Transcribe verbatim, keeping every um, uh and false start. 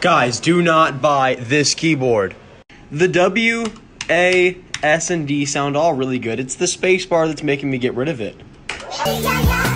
Guys, do not buy this keyboard. The W, A, S, and D sound all really good. It's the space bar that's making me get rid of it.